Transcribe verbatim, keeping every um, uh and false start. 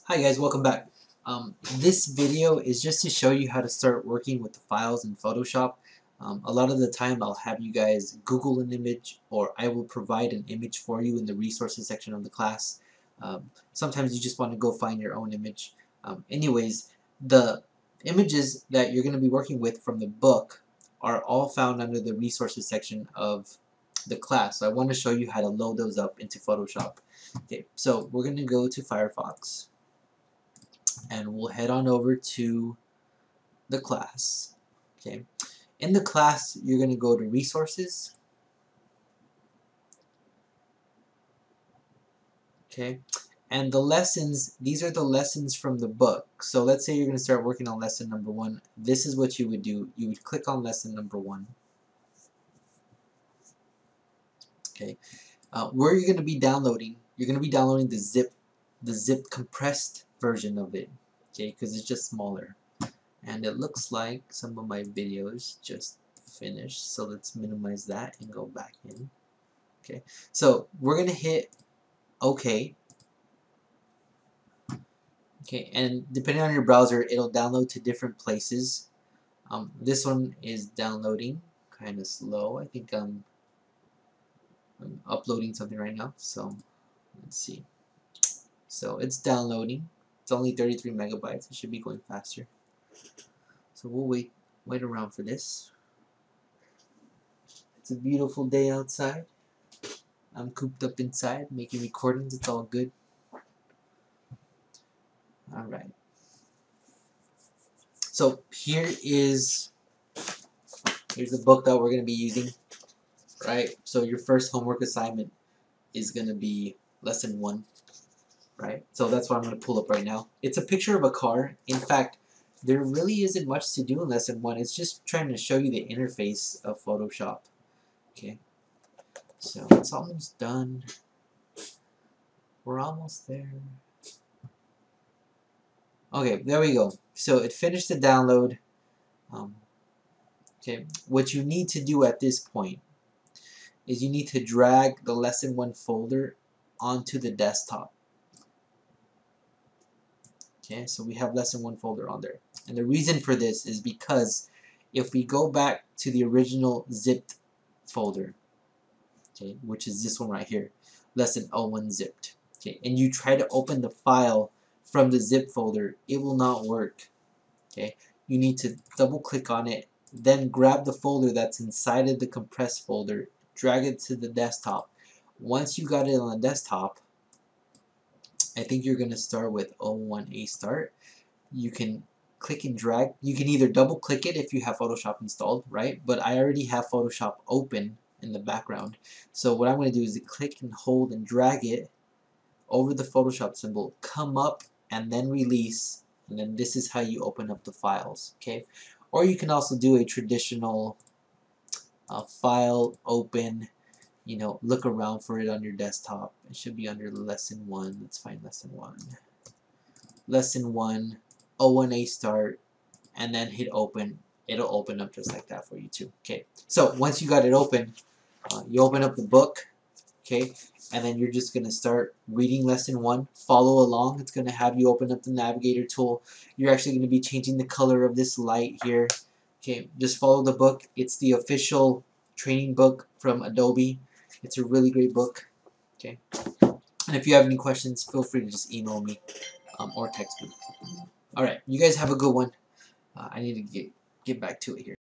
Hi guys, welcome back. Um, this video is just to show you how to start working with the files in Photoshop. Um, a lot of the time I'll have you guys Google an image, or I will provide an image for you in the resources section of the class. Um, sometimes you just want to go find your own image. Um, anyways, the images that you're going to be working with from the book are all found under the resources section of the class. So I want to show you how to load those up into Photoshop. Okay, so we're going to go to Firefox, and we'll head on over to the class. Okay, in the class you're going to go to resources. Okay, and the lessons, these are the lessons from the book. So let's say you're going to start working on lesson number one. This is what you would do. You would click on lesson number one. Okay, uh, where you're going to be downloading, you're going to be downloading the zip, the zip compressed version of it. Okay, because it's just smaller. And it looks like some of my videos just finished, so let's minimize that and go back in. Okay, so we're gonna hit OK. Okay, and depending on your browser, it'll download to different places. Um, this one is downloading kind of slow. I think I'm, I'm uploading something right now, so let's see. So it's downloading. It's only thirty-three megabytes. It should be going faster. So we'll wait wait around for this. It's a beautiful day outside. I'm cooped up inside making recordings. It's all good. Alright. So here is here's the book that we're going to be using. Right? So your first homework assignment is going to be lesson one. Right? So that's what I'm going to pull up right now. It's a picture of a car. In fact, there really isn't much to do in lesson one. It's just trying to show you the interface of Photoshop. Okay. So it's almost done. We're almost there. Okay, there we go. So it finished the download. Um, okay, what you need to do at this point is you need to drag the lesson one folder onto the desktop. Okay, so we have lesson one folder on there. And the reason for this is because if we go back to the original zipped folder, okay, which is this one right here, lesson oh one zipped, okay, and you try to open the file from the zip folder, it will not work. Okay, you need to double click on it, then grab the folder that's inside of the compressed folder, drag it to the desktop. Once you got it on the desktop, I think you're going to start with oh one A start. You can click and drag. You can either double click it if you have Photoshop installed, right? But I already have Photoshop open in the background. So what I'm going to do is click and hold and drag it over the Photoshop symbol, come up and then release, and then this is how you open up the files. Okay, or you can also do a traditional uh, file open, you know, look around for it on your desktop. It should be under lesson one. Let's find lesson one. Lesson one, oh one A start, and then hit open. It'll open up just like that for you too. Okay, so once you got it open, uh, you open up the book. Okay, and then you're just going to start reading lesson one. Follow along. It's going to have you open up the navigator tool. You're actually going to be changing the color of this light here. Okay, just follow the book. It's the official training book from Adobe. It's a really great book. Okay, and if you have any questions, feel free to just email me um, or text me. Alright, you guys have a good one. Uh, I need to get, get back to it here.